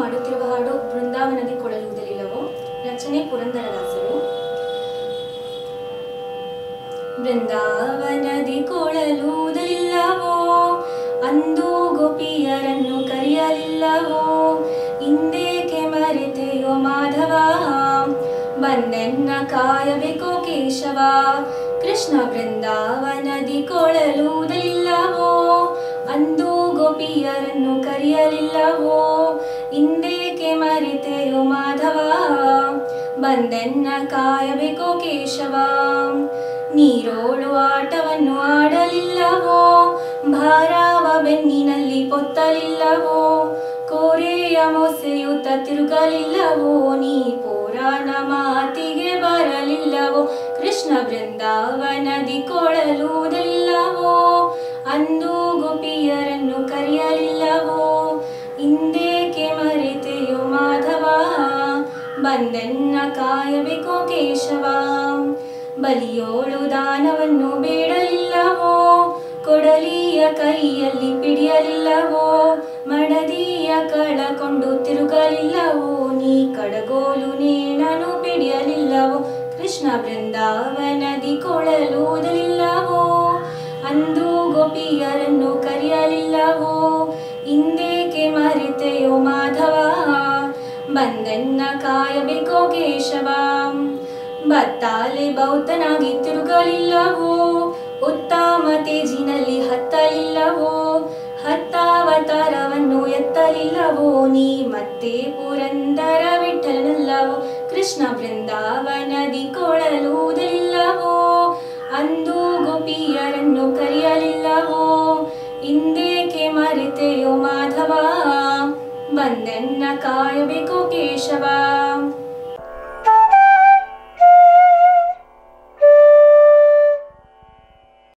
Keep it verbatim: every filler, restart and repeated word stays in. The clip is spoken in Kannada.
ಹಾಡುತ್ತಿರುವ ಹಾಡು ಬೃಂದಾವನದಿ ಕೊಳಲೂದಲಿಲ್ಲವೋ. ರಚನೆ ಪುರಂದರದಾಸರು. ಬೃಂದಾವನದಿ ಕೊಳಲೂದಲಿಲ್ಲವೋ, ಅಂದು ಗೋಪಿಯರನ್ನು ಕರೆಯಲಿಲ್ಲವೋ, ಇಂದೇಕೆ ಮರೆತೆಯೋ ಮಾಧವ, ಬಂದೆನ್ನ ಕಾಯಬೇಕೋ ಕೇಶವ. ಕೃಷ್ಣ ಬೃಂದಾವನದಿ ಕೊಳಲೂದಲಿಲ್ಲವೋ, ಅಂದು ಗೋಪಿಯರನ್ನು ಕರೆಯಲಿಲ್ಲವೋ, ಇಂದೇಕೆ ಮರೆತೆಯೋ ಮಾಧವ, ಬಂದೆನ್ನ ಕಾಯಬೇಕೋ ಕೇಶವ. ನೀರೋಳು ಆಟವನ್ನು ಆಡಲಿಲ್ಲವೋ, ಭಾರವ ಬೆನ್ನಿನಲ್ಲಿ ಪೊತ್ತಲಿಲ್ಲವೋ, ಕೋರೆಯ ಮೊಸೆಯುತ್ತ ತಿರುಗಲಿಲ್ಲವೋ, ನೀ ಪುರಾಣ ಮಾತಿಗೆ ಬರಲಿಲ್ಲವೋ. ಕೃಷ್ಣ ಬೃಂದಾವನದಿ ಕೊಳಲೂದಲಿಲ್ಲವೋ, ಅಂದು ಗೋಪಿಯರನ್ನು ಕರೆಯಲಿಲ್ಲವೋ, ಇಂದೇಕೆ ಮರೆತೆಯೋ ಮಾಧವ, ಬಂದೆನ್ನ ಕಾಯಬೇಕೋ ಕೇಶವ. ಬಲಿಯೋಳು ದಾನವನ್ನು ಬೇಡಲಿಲ್ಲವೋ, ಕೊಡಲಿಯ ಕೈಯಲ್ಲಿ ಪಿಡಿಯಲಿಲ್ಲವೋ, ಮಡದಿಯ ಕಳಕೊಂಡು ತಿರುಗಲಿಲ್ಲವೋ, ನೀ ಕಡಗೋಲು ನೇಣನು ಪಿಡಿಯಲಿಲ್ಲವೋ. ಕೃಷ್ಣ ಬೃಂದಾವನದಿ ಕೊಳಲೂದಲಿಲ್ಲವೋ, ಅಂದು ಗೋಪಿಯರನ್ನು ಕರೆಯಲಿಲ್ಲವೋ, ಇಂದೇಕೆ ಮರೆತೆಯೋ ಮಾಧವ, ಬಂದೆನ್ನ ಕಾಯಬೇಕೋ ಕೇಶವ. ಬತ್ತಾಲೆ ಬೌದ್ಧನಾಗಿ ತಿರುಗಲಿಲ್ಲವೋ, ಉತ್ತಮ ತೇಜಿನಲ್ಲಿ ಹತ್ತಲಿಲ್ಲವೋ, ಹತ್ತಾವತಾರವನ್ನು ಎತ್ತಲಿಲ್ಲವೋ, ನೀ ಮತ್ತೆ ಪುರಂದರ ವಿಠಲನಲ್ಲವೋ. ಕೃಷ್ಣ ಬೃಂದಾವನದಿ ಕೊಳಲೂದಲಿಲ್ಲವೋ, ಅಂದು ಗೋಪಿಯರನ್ನು ಕರೆಯಲಿಲ್ಲವೋ, ಇಂದೇಕೆ ಮರೆತೆಯೋ ಮಾಧವ, ಬಂದೆನ್ನ ಕಾಯಬೇಕೋ ಕೇಶವ.